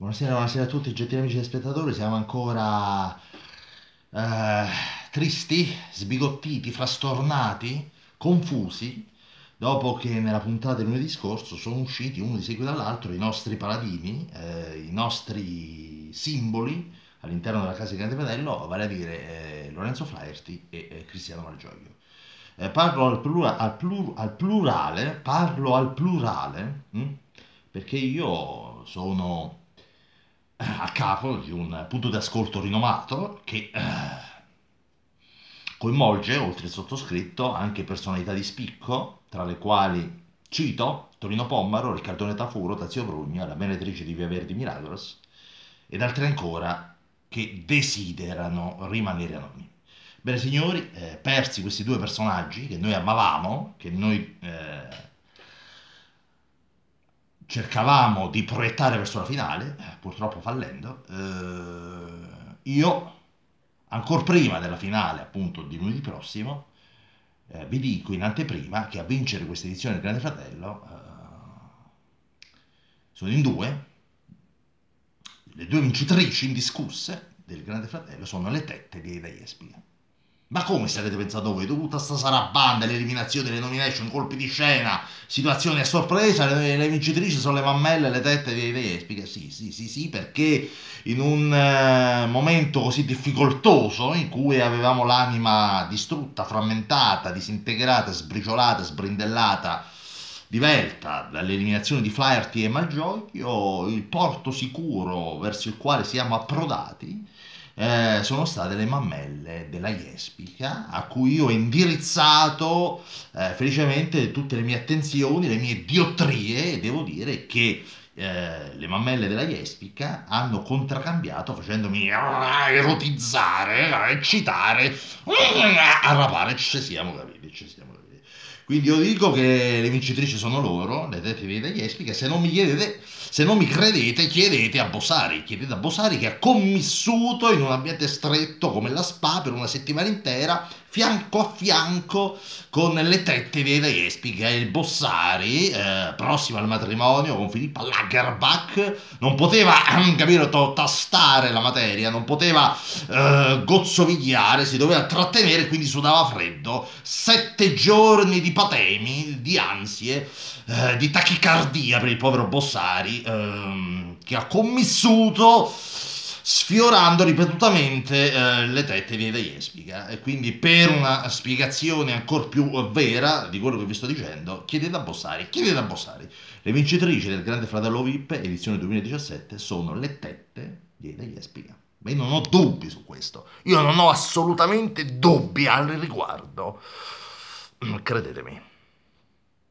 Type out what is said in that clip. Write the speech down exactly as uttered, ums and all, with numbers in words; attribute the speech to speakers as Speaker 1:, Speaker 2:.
Speaker 1: Buonasera, buonasera a tutti, gentili amici e spettatori. Siamo ancora eh, tristi, sbigottiti, frastornati, confusi, dopo che nella puntata di lunedì scorso sono usciti uno di seguito all'altro i nostri paladini, eh, i nostri simboli all'interno della casa di Grande Fratello, vale a dire eh, Lorenzo Flaherty e eh, Cristiano Malgioglio. Eh, parlo al, plura- al plur- al plurale, parlo al plurale, hm? Perché io sono a capo di un punto di ascolto rinomato che eh, coinvolge, oltre il sottoscritto, anche personalità di spicco, tra le quali cito Tonino Pommaro, Riccardone Tafuro, Tazio Brugna, la benetrice di Via Verdi Milagros, ed altri ancora che desiderano rimanere anonimi. Bene signori, eh, persi questi due personaggi che noi amavamo, che noi eh, cercavamo di proiettare verso la finale, eh, purtroppo fallendo, eh, io, ancora prima della finale appunto di lunedì prossimo, eh, vi dico in anteprima che a vincere questa edizione del Grande Fratello eh, sono in due, le due vincitrici indiscusse del Grande Fratello sono le tette di Eida Jespiga. Ma come sarete pensato voi? Tutta sta sarabanda, le eliminazioni, le nomination, colpi di scena, situazioni a sorpresa, le, le vincitrici sono le mammelle, le tette dei Jespiga. Sì, sì, sì, sì, perché in un eh, momento così difficoltoso in cui avevamo l'anima distrutta, frammentata, disintegrata, sbriciolata, sbrindellata, divelta dall'eliminazione di Flaherty e Malgioglio, il porto sicuro verso il quale siamo approdati eh, sono state le mammelle della Jespica, a cui io ho indirizzato eh, felicemente tutte le mie attenzioni, le mie diottrie, e devo dire che eh, le mammelle della Jespica hanno contraccambiato facendomi ah, erotizzare, eccitare, arrapare, ci siamo capiti, ci siamo capiti. Quindi io dico che le vincitrici sono loro, le tette di Jespica. Se non mi chiedete, se non mi credete, chiedete a Bossari, chiedete a Bossari che ha commissuto in un ambiente stretto come la Spa per una settimana intera, fianco a fianco con le tette di Jespica e il Bossari, eh, prossimo al matrimonio con Filippa Lagerbach, non poteva, capire, tastare la materia, non poteva eh, gozzovigliare, si doveva trattenere, quindi sudava freddo. Sette giorni di patemi, di ansie, eh, di tachicardia per il povero Bossari, ehm, che ha commissuto sfiorando ripetutamente eh, le tette di Eida Jespiga. E quindi, per una spiegazione ancora più vera di quello che vi sto dicendo, chiedete a Bossari, chiedete a Bossari. Le vincitrici del Grande Fratello V I P edizione duemiladiciassette sono le tette di Eida Jespiga. Ma io non ho dubbi su questo, io non ho assolutamente dubbi al riguardo, credetemi.